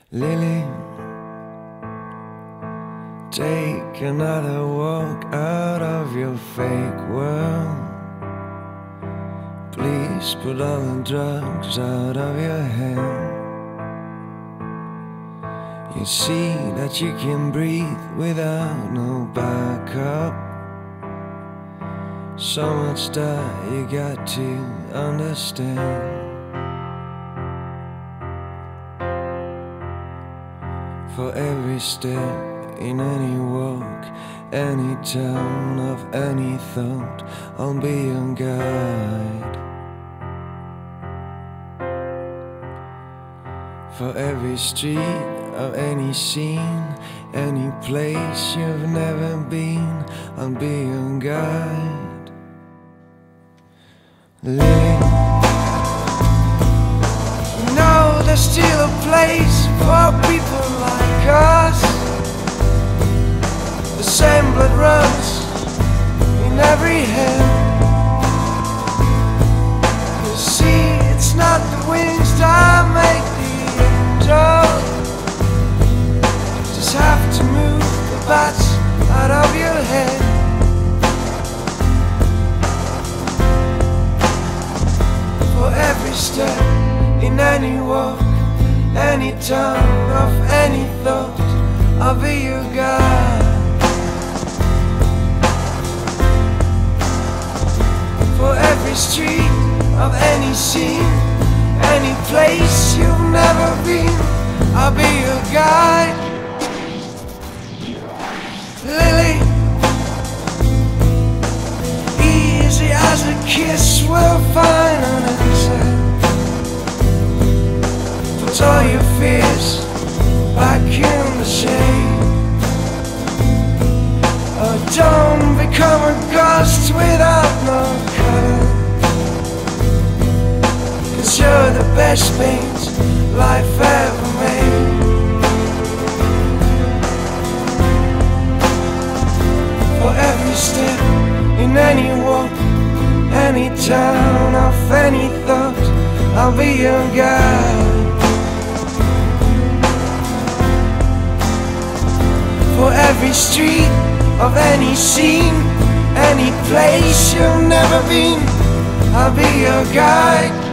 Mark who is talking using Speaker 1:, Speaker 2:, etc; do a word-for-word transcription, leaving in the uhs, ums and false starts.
Speaker 1: Lily, take another walk out of your fake world. Please put all the drugs out of your head. You see that you can breathe without no backup. So much that you got to understand. For every step in any walk, any turn of any thought, I'll be your guide. For every street of any scene, any place you've never been, I'll be your guide. Lily, no, there's still a place for people like us. The same blood runs in every hand. You see, it's not the wings that make the angel. You just have to move the bats out of your head. For every step in any walk, any turn of any thought, I'll be your guide. For every street of any scene, any place you've never been, I'll be your guide. Lily, easy as a kiss will find an answer. Put all your fears back in the shade. Oh, don't become a ghost without no color, 'cause you're the best paint life ever made. For every step in any walk, any turn of any thought, I'll be your guide. For every street of any scene, any place you've never been, I'll be your guide.